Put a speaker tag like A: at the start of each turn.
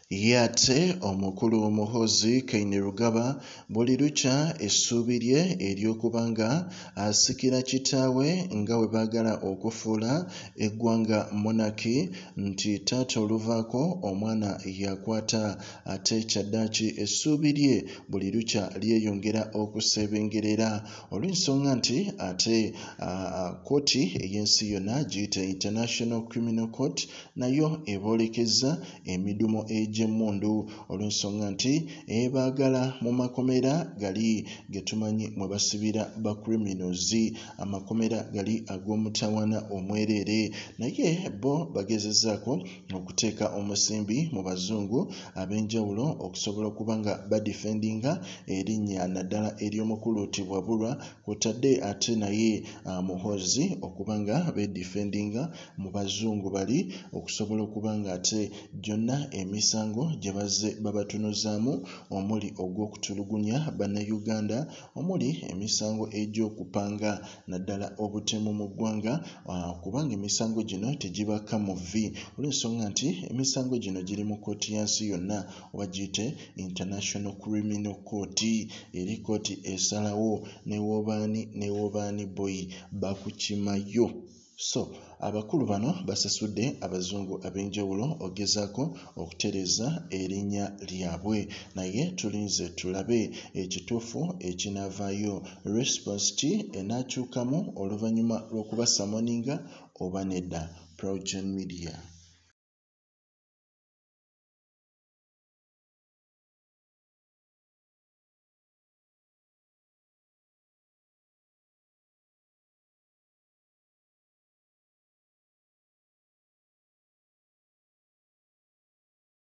A: Yate omukulu Muhoozi Kainerugaba buli lukya essuubi lye ery'okubanga asikira kitaawe nga bwe baagala okufuula eggwanga monarchy nti taata oluvaako omwana yakwata ate kyaddaaki essuubi lye buli lukya lyeyongera okusebengerera olw'ensonga nti ate kkooti ey'ensi yonna giyita International Criminal Court nayo eboolekeza emidumo egy'emmundu olw'ensonga nti baagala mu makomera gali ge tumanyi mwe basibira ba criminals amakomera gali ag'omutawana omwereere naye bo bagezezzaako okuteeka omusimbi mu bazungu ab'enjawulo okusobola okuba nga badifendinga erinnya naddala ery'omukulu Tibwabulwa kw'otadde ate naye Muhoozi okuba nga bedifendinga mu bazungu bali okusobola okuba nga ate gyonna emisango gye bazze babatunuzaamu omuli ogw'okutulugunya bannayuganda omuli emisango egy'okupanga naddala obutemu mu ggwanga kubanga emisango gino tegibaka mu vvi olw'ensonga nti emisango gino giri mu kkooti yansi yonna oba giyite International Criminal Court eri kkooti esalawo newobaani boy bakukimayo. So abakulu bano basasudde abazungu ab'enjawulo ogezaako okutereeza erinnya lyabwe naye tulinze tulabe ekituufu ekinaavaayo response ki enaakyukamu oluvannyuma lw'okubasamoninga oba nedda. PROJOURN Media.